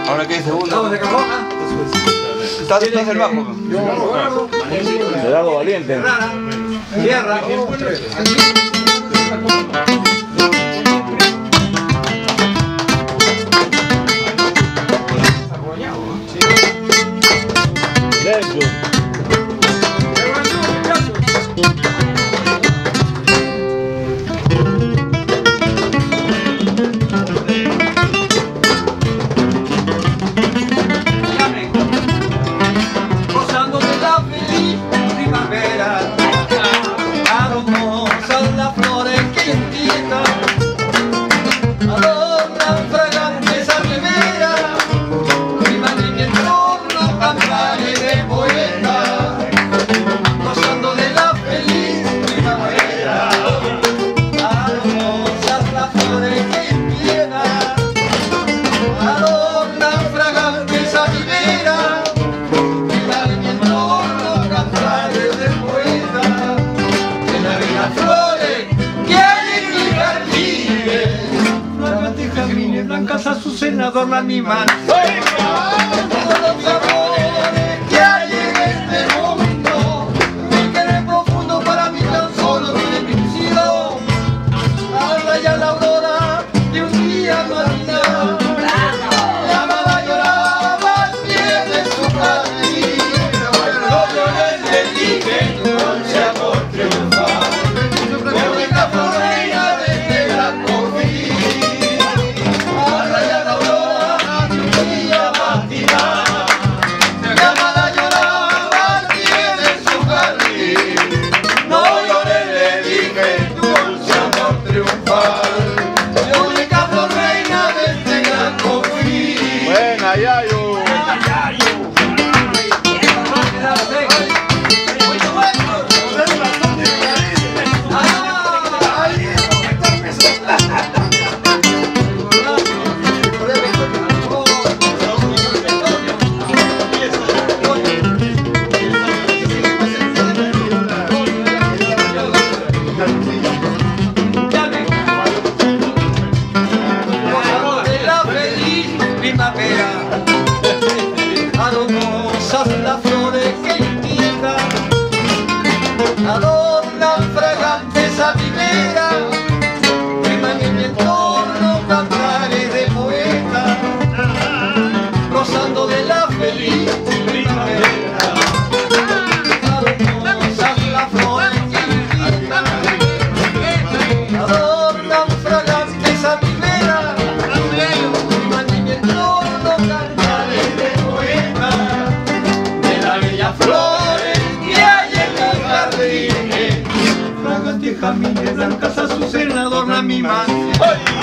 Ahora que es segundo. ¿Vamos de cajón? Estás el bajo. Gerardo Valiente. Tierra. Dentro. Gozando de la feliz primavera, aromosas las flores que empiezan, adornan fragantes a ribera, vivan en mi entorno cantares de poetas. Gozando de la feliz primavera, aromosas las flores que empiezan, adornan fragantes a ribera. Blancas azucenas adornan mi mano. Todos los amores que hay en este mundo, mi querer profundo para mí tan solo tiene mi ilusión. Habla ya la aurora de un día matinal, la amada lloraba al pie de su jardín. No llores, le dije, tu dulce amor triunfal, la única flor reina de este gran confín. Primavera, aromosas las flores que indican, adornan fragantes a ribera, riman en mi entorno cantares de poetas, gozando de la feliz primavera, aromosas las flores que indican, adornan fragantes a ribera. Flores que hay en mi jardín, fragantes jazmines blancas azucenas adornan mi mansión.